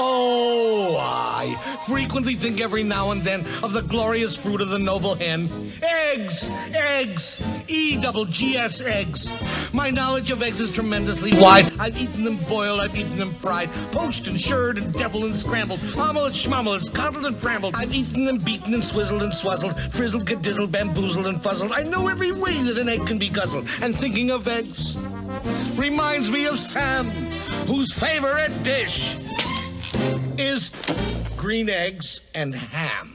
Oh, I frequently think every now and then of the glorious fruit of the noble hen. Eggs! Eggs! E-double-G-S eggs. My knowledge of eggs is tremendously wide. I've eaten them boiled, I've eaten them fried, poached and shirred and deviled and scrambled, omelets, schmommelets, coddled and frambled. I've eaten them beaten and swizzled and swazzled, frizzled, gedizzled, bamboozled and fuzzled. I know every way that an egg can be guzzled. And thinking of eggs reminds me of Sam, whose favorite dish is green eggs and ham.